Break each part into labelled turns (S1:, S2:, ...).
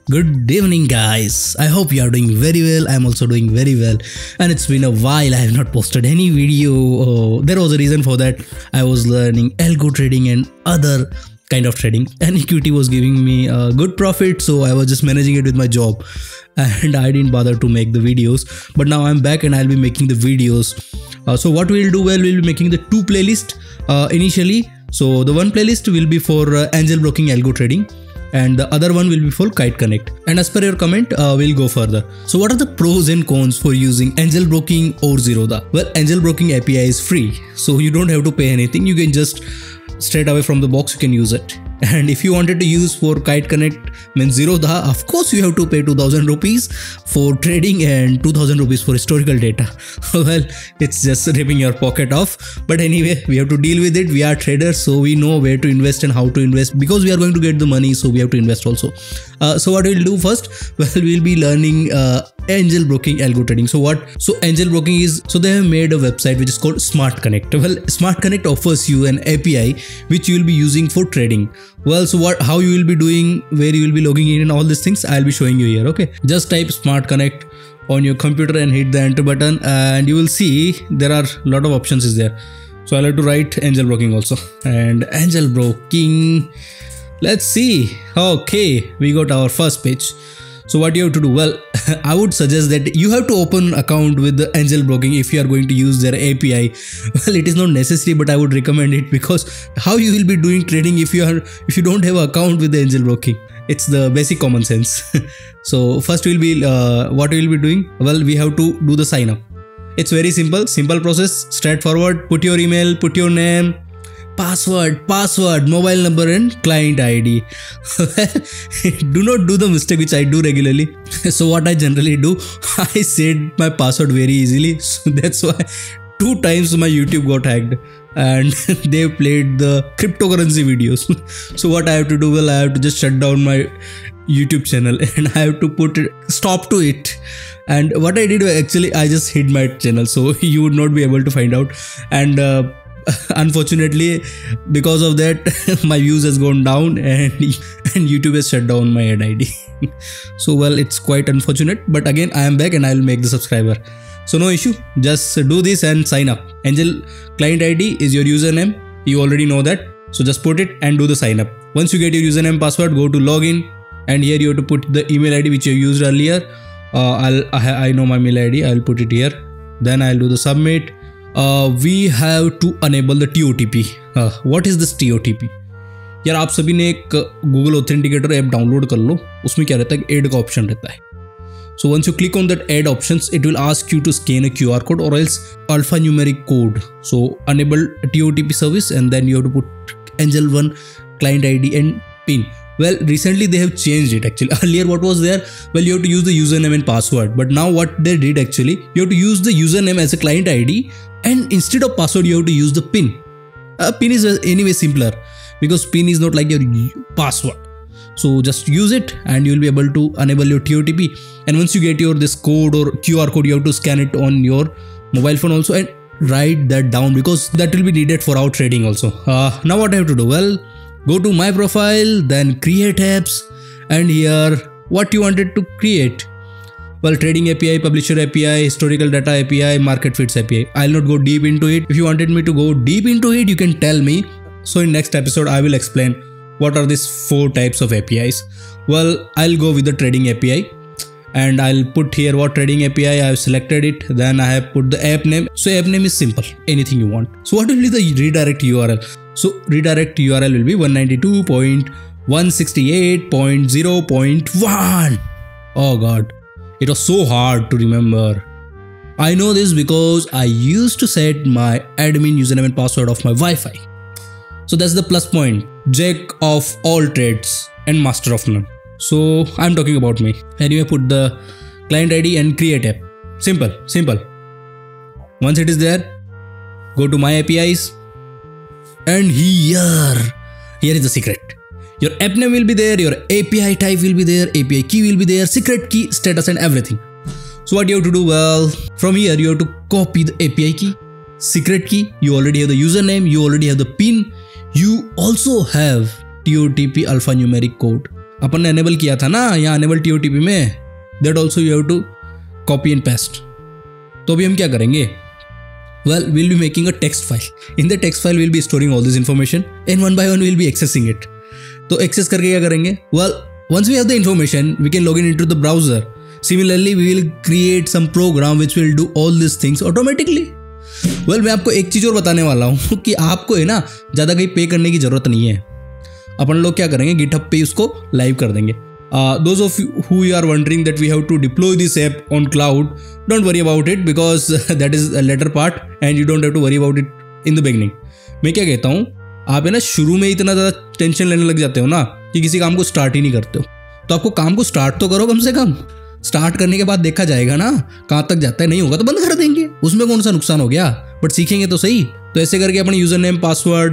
S1: Good evening, guys. I hope you are doing very well. I'm also doing very well. And it's been a while I have not posted any video. There was a reason for that. I was learning algo trading and other kind of trading. And equity was giving me a good profit, so I was just managing it with my job. And I didn't bother to make the videos. But now I'm back and I'll be making the videos. So what we'll do, we'll be making the two playlists initially. So the one playlist will be for angel broking algo trading, and the other one will be for Kite Connect. And as per your comment, we'll go further. So what are the pros and cons for using angel broking or Zerodha? Well, angel broking API is free, so you don't have to pay anything. You can just straight away from the box you can use it. And if you wanted to use for Kite Connect means Zerodha, of course you have to pay 2000 rupees for trading and 2000 rupees for historical data. Well, it's just ripping your pocket off. But anyway, we have to deal with it. We are traders, so we know where to invest and how to invest, because we are going to get the money, so we have to invest also. So what we'll do first? Well, we'll be learning angel broking algo trading. So angel broking is, so they have made a website which is called Smart Connect. Well, Smart Connect offers you an API which you will be using for trading. Well, so how you will be doing, where you will be logging in and all these things, I'll be showing you here. Okay, just type Smart Connect on your computer and hit the enter button, and you will see there are a lot of options is there. So I'll have to write angel broking also. And angel broking, let's see. Okay, we got our first page. So what you have to do? Well, I would suggest that you have to open account with the angel broking if you are going to use their API. Well, it is not necessary, but I would recommend it, because how you will be doing trading if you don't have an account with the angel broking? It's the basic common sense. So first we'll be what we will be doing? Well, we have to do the sign up. It's very simple process, straightforward. Put your email, put your name, password, mobile number and client ID. Do not do the mistake which I do regularly. So what I generally do, I set my password very easily. So that's why 2 times my YouTube got hacked and they played the cryptocurrency videos. So what I have to do, well, I have to just shut down my YouTube channel and I have to put stop to it. And what I did, actually, I just hid my channel, so you would not be able to find out. And unfortunately, because of that, my views has gone down and YouTube has shut down my ad ID. So well, it's quite unfortunate, but again I am back and I will make the subscriber. So no issue, just do this and sign up. Angel client ID is your username, you already know that. So just put it and do the sign up. Once you get your username password, go to login, and here you have to put the email ID which you used earlier. I know my mail ID, I'll put it here. Then I'll do the submit. We have to enable the TOTP. What is this TOTP? यार आप सभी ने एक Google Authenticator app download कर लो, उसमें क्या रहता है, ऐड का ऑप्शन रहता है. So once you click on that add options, it will ask you to scan a QR code or else alphanumeric code. So enable TOTP service, and then you have to put Angel One client ID and PIN. Well, recently they have changed it actually. Earlier what was there? Well, you have to use the username and password. But now what they did actually, you have to use the username as a client ID, and instead of password you have to use the PIN. PIN is anyway simpler, because PIN is not like your password. So just use it and you will be able to enable your TOTP. And once you get this code or QR code, you have to scan it on your mobile phone also and write that down, because that will be needed for our trading also. Now what I have to do? Well, go to my profile, then create apps, and here what you wanted to create. Well, trading API, publisher API, historical data API, market feeds API. I'll not go deep into it. If you wanted me to go deep into it, you can tell me. So in next episode, I will explain what are these 4 types of APIs. Well, I'll go with the trading API, and I'll put here what trading API I have selected it. Then I have put the app name. So app name is simple, anything you want. So what will be the redirect URL? So redirect URL will be 192.168.0.1. Oh god, it was so hard to remember. I know this because I used to set my admin username and password of my Wi-Fi. So that's the plus point. Jack of all trades and master of none. So I'm talking about me. Anyway, put the client ID and create app. Simple. Once it is there, go to my APIs. And here is the secret. Your app name will be there, your API type will be there, API key will be there, secret key, status and everything. So what you have to do? Well, from here you have to copy the API key, secret key, you already have the username, you already have the PIN, you also have TOTP alphanumeric code. अपन ने enable किया था ना यहाँ enable TOTP में, that also you have to copy and paste. तो अभी हम क्या करेंगे, well we'll be making a text file. In the text file we'll be storing all this information and one by one we'll be accessing it. तो access करके क्या करेंगे, well once we have the information we can log in into the browser. Similarly we will create some program which will do all these things automatically. well मैं आपको एक चीज़ और बताने वाला हूँ कि आपको है ना ज़्यादा कहीं पे करने की ज़रूरत नहीं है। अपन लोग क्या करेंगे, गिटहब पे उसको लाइव कर देंगे। Those of you who are wondering that we have to deploy this app on cloud, don't worry about it because that is a later part and you don't have to worry about it in the beginning. मैं क्या कहता हूँ, आप है ना शुरू में इतना ज़्यादा टेंशन लेने लग जाते हो ना कि किसी काम को स्टार्ट ही नहीं करते हो, तो आपको काम को स्टार्ट तो करो कम से कम। स्टार्ट करने के बाद देखा जाएगा ना कहाँ तक जाता है, नहीं होगा तो बंद कर देंगे, उसमें कौन सा नुकसान हो गया, बट सीखेंगे तो सही। तो ऐसे करके अपने यूजर नेम पासवर्ड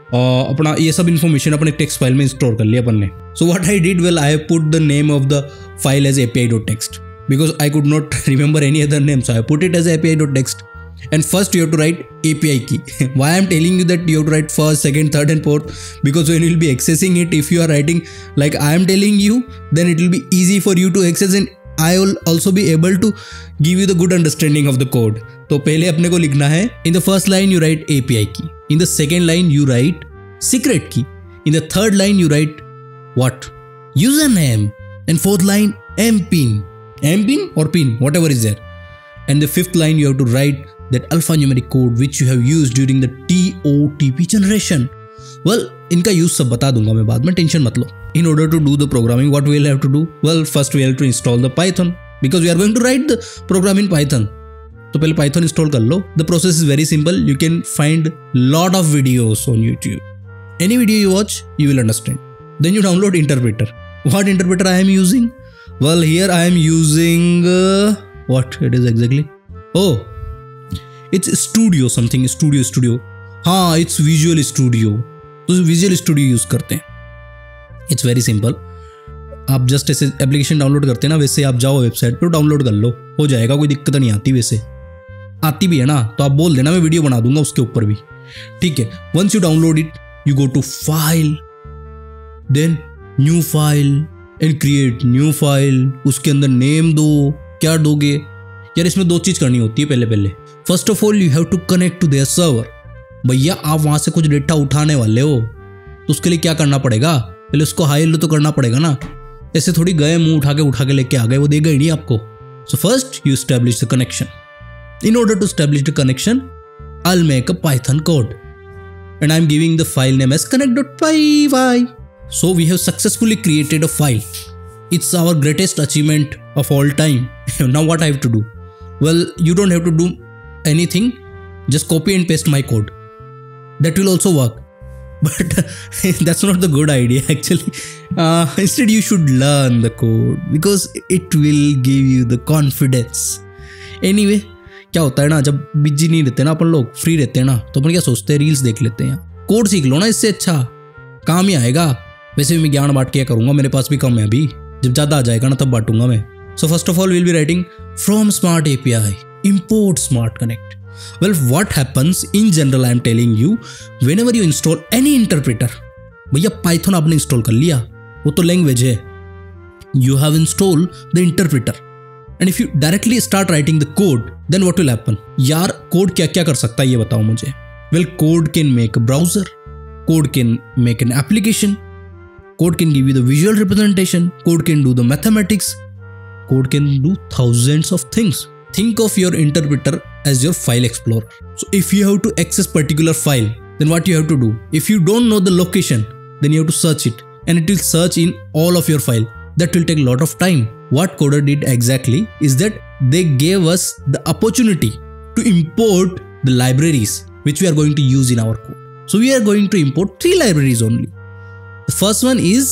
S1: अपना ये सब इन्फॉर्मेशन अपने टेक्स्ट फाइल में स्टोर कर लिया अपन ने। So what I did, well I have put the name of the file as api.txt because I could not remember any other name, so I put it as api.txt. And first you have to write API key. Why I am telling you that you have to write first, second, third and fourth, because when you will be accessing it, if you are writing like I am telling you, then it will be easy for you to access and I will also be able to give you the good understanding of the code. तो पहले अपने को लिखना है, in the first line you write API key, in the second line you write secret key, in the third line you write what? Username, and fourth line mpin or pin, whatever is there, and the fifth line you have to write that alphanumeric code which you have used during the TOTP generation. Well, इनका use सब बता दूंगा मैं बाद में, tension मत लो। In order to do the programming, what we will have to do? Well, first we have to install the Python because we are going to write the program in Python. तो पहले Python install कर लो। The process is very simple. You can find lot of videos on YouTube. Any video you watch, you will understand. Then you download interpreter. What interpreter I am using? Well, here I am using what it is exactly? Oh, it's Studio something. Studio. हाँ, it's Visual Studio. तो Visual Studio use करते हैं। It's very simple. आप just ऐसे application download करते हैं ना, वैसे आप जाओ वेबसाइट पर डाउनलोड कर लो, हो जाएगा, कोई दिक्कत नहीं आती। वैसे आती भी है ना तो आप बोल देना, मैं वीडियो बना दूंगा उसके ऊपर भी, ठीक है। Once you download it, you go to file, then new file and create new file. उसके अंदर नेम दो, क्या दोगे यार, इसमें दो चीज करनी होती है पहले। First of all you have to connect to their server. भैया आप वहां से कुछ डेटा उठाने वाले हो तो उसके लिए क्या करना पड़ेगा, पहले उसको हाई तो करना पड़ेगा ना। ऐसे थोड़ी गए मुंह उठा के लेके आ गए, वो देगा ही नहीं आपको। So first you establish the connection. In order to establish the connection, I will make a Python code and I am giving the file name as connect.py. So we have successfully created a file. It's our greatest achievement of all time. Now what I have to do? Well, you don't have to do anything. Just copy and paste my code. That will also work. But that's not the good idea actually. Instead you should learn the code because it will give you the confidence. Anyway, क्या होता है ना, जब busy नहीं रहते ना अपन लोग, free रहते हैं ना, तो अपन क्या सोचते हैं, रील्स देख लेते हैं। कोड सीख लो ना, इससे अच्छा काम ही आएगा। वैसे भी मैं ज्ञान बांट के करूंगा, मेरे पास भी कम है अभी, जब ज़्यादा आ जाएगा ना तब बांटूंगा मैं। So first of all will be writing from smart API import smart connect. Well, what happens in general, I am telling you, whenever you install any interpreter, भैया पाइथन आपने इंस्टॉल कर लिया, वो तो लैंग्वेज है, you have installed the interpreter. And if you directly start writing the code, then what will happen? यार code क्या क्या कर सकता है ये बताओ मुझे। Well, code can make a browser, code can make an application, code can give you the visual representation, code can do the mathematics, code can do thousands of things. Think of your interpreter as your file explorer. So if you have to access particular file, then what you have to do? If you don't know the location, then you have to search it, and it will search in all of your file. That will take a lot of time. What Coder did exactly is that they gave us the opportunity to import the libraries which we are going to use in our code. So we are going to import 3 libraries only. The first one is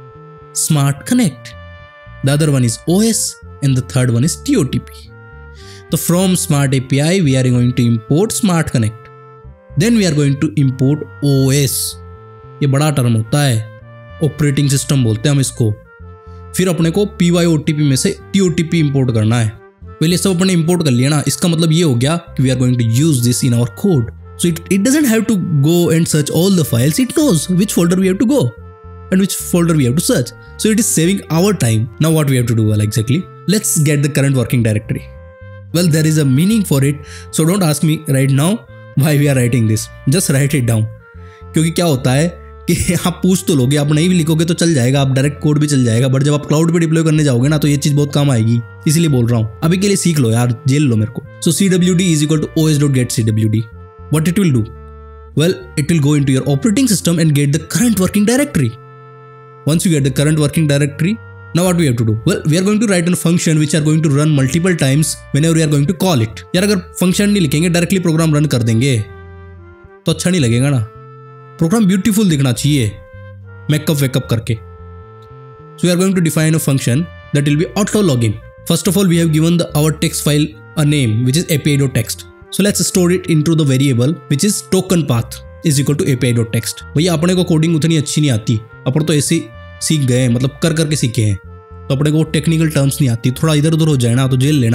S1: Smart Connect, the other one is OS, and the third one is TOTP. So from Smart API we are going to import Smart Connect. Then we are going to import OS. ये बड़ा term होता है, operating system बोलते हैं हम इसको। फिर अपने को PYOTP में से TOTP इंपोर्ट करना है। पहले सब अपने इंपोर्ट कर लिया ना, इसका मतलब ये हो गया कि we are going to use this in our code. So it doesn't have to go and search all the files, it knows which folder we have to go. and which folder we have to search. So it is saving our time. Now what we have to do? Well, exactly, let's get the current working directory. Well, there is a meaning for it, so don't ask me right now why we are writing this. Just write it down. क्योंकि क्या होता है कि आप पूछ तो लोगे, आप नहीं भी लिखोगे तो चल जाएगा, आप डायरेक्ट कोड भी चल जाएगा, बट जब आप क्लाउड पे डिप्लॉय करने जाओगे ना तो ये चीज बहुत काम आएगी, इसीलिए बोल रहा हूँ. अभी के लिए सीख लो यार, जेल लो मेरे को. So cwd is equal to os.getcwd. What it will do? Well, it will go into your operating system and get the current working directory. Once you get the current working directory, now what we have to do? Well, we are going to write a function which are going to run multiple times whenever we are going to call it. यार अगर function नहीं लिखेंगे, directly program run कर देंगे तो अच्छा नहीं लगेगा ना. प्रोग्राम ब्यूटीफुल दिखना चाहिए, मेकअप वेकअप करके. So we are going to define a function that will be auto login. First of all, we have given our text file a name which is api.text. So let's store it into the variable which is token path is equal to api.text. भैया अपने को coding उतनी अच्छी नहीं आती, अपन तो ऐसे सीख गए हैं, मतलब कर करके सीखे हैं, तो अपने को टेक्निकल टर्म्स नहीं आती. थोड़ा इधर उधर हो जाए ना तो जेल लेना.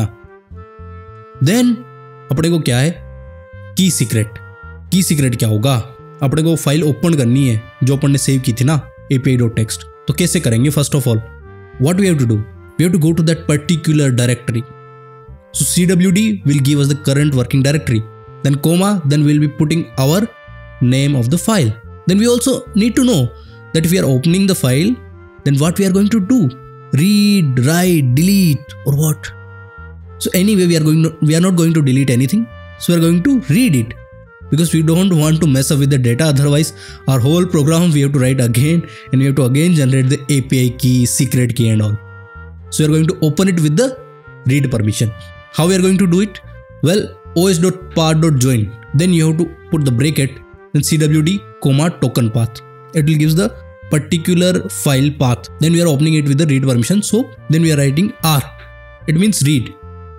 S1: देन अपने को क्या है, की सीक्रेट. की सीक्रेट क्या होगा, अपने को फाइल ओपन करनी है जो अपन ने सेव की थी ना api.text. तो कैसे करेंगे? First of all what we have to do, we have to go to that particular directory. So cwd will give us the current working directory, then comma, then we'll be putting our name of the file. Then we also need to know that if we are opening the file, then what we are going to do, read, write, delete or what. So anyway, we are not going to delete anything, so we are going to read it because we don't want to mess up with the data. Otherwise our whole program we have to write again and we have to again generate the API key, secret key and all. So we are going to open it with the read permission. How we are going to do it? Well, os.path.join. Then you have to put the bracket, then cwd, comma, token path. It will give the particular file path. Then we are opening it with the read permission. So then we are writing R. It means read.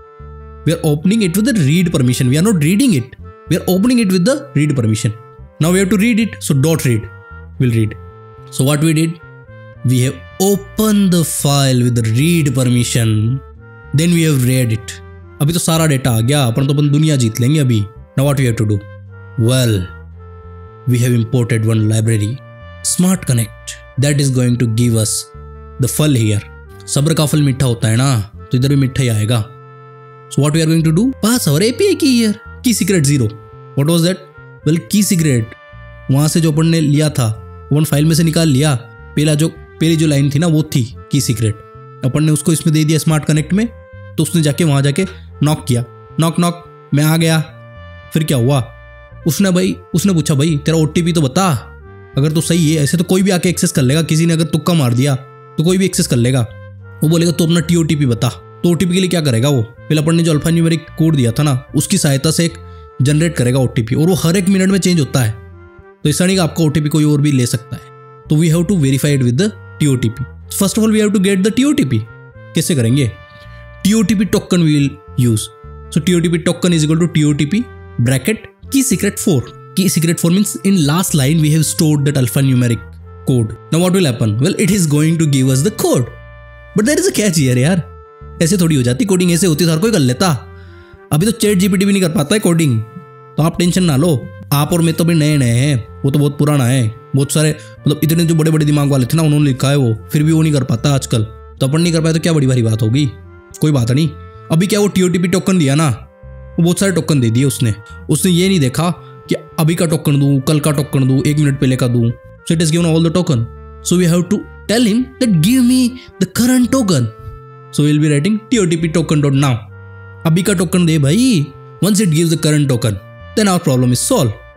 S1: We are opening it with the read permission. We are not reading it. We are opening it with the read permission. Now we have to read it. So dot read will read. So what we did? We have opened the file with the read permission. Then we have read it. अभी तो सारा data आ गया, अपन तो अपन दुनिया जीत लेंगे अभी. Now what we have to do? Well, we have imported one library, Smart Connect, that is going to give us the फल here. सब्र का फल मीठा होता है ना, तो इधर भी मीठा ही आएगा. So what we are going to do? Pass our API key here. Key secret 0. What was that? Well, key secret वहाँ से जो अपन ने लिया था, अपन फाइल में से निकाल लिया. पहली जो लाइन थी ना वो थी की सीक्रेट. अपन ने उसको इसमें दे दिया स्मार्ट कनेक्ट में, तो उसने जाके वहाँ जाके नॉक किया. नॉक नॉक, मैं आ गया. फिर क्या हुआ, उसने पूछा भाई तेरा OTP तो बता. अगर तो सही है, ऐसे तो कोई भी आके एक्सेस कर लेगा, किसी ने अगर तुक्का मार दिया तो कोई भी एक्सेस कर लेगा. वो बोलेगा तो अपना TOTP बता. तो OTP के लिए क्या करेगा वो, पहले अपन ने जो अल्फा न्यूमेरिक कोड दिया था ना उसकी सहायता से एक जनरेट करेगा OTP, और वो हर एक मिनट में चेंज होता है. तो ऐसा नहीं कि आपका OTP कोई और भी ले सकता है. तो we have to verify it with the TOTP. First of all we have to get the TOTP. कैसे करेंगे? TOTP token we will use. So TOTP token is equal to TOTP bracket key secret 4. Key secret 4 means in last line we have stored that alphanumeric code. Now what will happen? Well, it is going to give us the code. But there is a catch here यार. ऐसे थोड़ी हो जाती coding, ऐसे होती हर कोई कर लेता. अभी तो चैट GPT भी नहीं कर पाता है कोडिंग, तो आप टेंशन ना लो. आप और मैं तो भी नए हैं, वो तो बहुत पुराना है. बहुत सारे मतलब इतने जो बड़े बड़े दिमाग वाले थे ना उन्होंने लिखा है वो, फिर भी वो नहीं कर पाता आजकल. तो अपन नहीं कर पाए तो क्या बड़ी भारी बात होगी. कोई बात नहीं. अभी क्या वो TOTP टोकन दिया ना, वो बहुत सारे टोकन दे दिए उसने ये नहीं देखा कि अभी का टोकन दूं, कल का टोकन दूं, 1 मिनट पहले का दूं. So it is given all the token. So we have to tell him that give me the current token. So we will be writing TOTP token dot now. अभी का token दे भाई. Once it gives the current token, then our problem is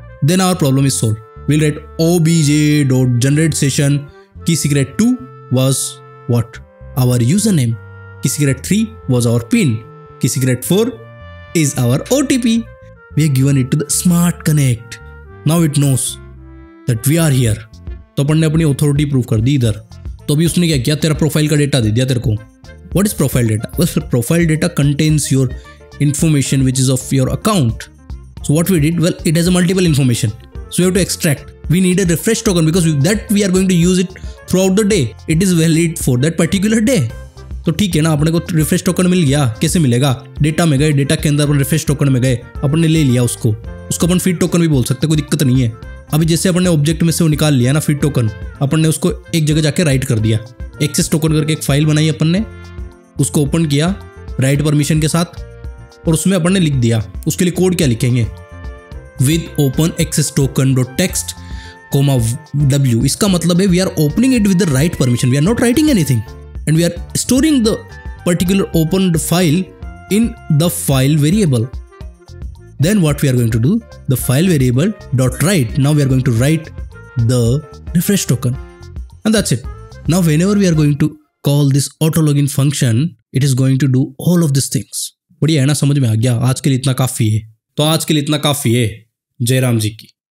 S1: solve. We'll write obj.generate session key secret 2 was what? Our username. Key secret 3 was our PIN. Key secret 4 is our OTP. We have given it to the Smart Connect. Now it knows that we are here. तो अपन ने अपनी authority prove कर दी इधर. तो अभी उसने क्या किया, तेरा प्रोफाइल का डेटा दे दिया तेरे को. What is profile data? Well, profile data contains your information which is of your account. So what we did? Well, it has a multiple information. So we have to extract. We need a refresh token because that we are going to use it throughout the day. It is valid for that particular day. तो ठीक है ना, अपने को refresh token मिल गया. कैसे मिलेगा? Data में गए, डेटा के अंदर अपन रिफ्रेश टोकन में गए, अपन ने ले लिया उसको अपन फीड टोकन भी बोल सकते, कोई दिक्कत नहीं है. अभी जैसे अपन ने ऑब्जेक्ट में से वो निकाल लिया ना फीड टोकन, अपन ने उसको एक जगह जाके राइट कर दिया। एक्सेस टोकन करके एक फाइल बनाई अपन ने, उसको ओपन किया राइट परमिशन के साथ, और उसमें अपन ने लिख दिया। उसके लिए कोड क्या लिखेंगे, with open access token dot text comma w। इसका मतलब है we are opening it with the write permission, we are not writing anything and we are storing the particular opened file in the file variable. Then what we are going to do, the file variable dot write, now we are going to write the refresh token, and that's it. Now whenever we are going to call this auto login function, it is going to do all of these things. बढ़िया है ना, समझ में आ गया? आज के लिए इतना काफी है। तो आज के लिए इतना काफी है। जयराम जी की।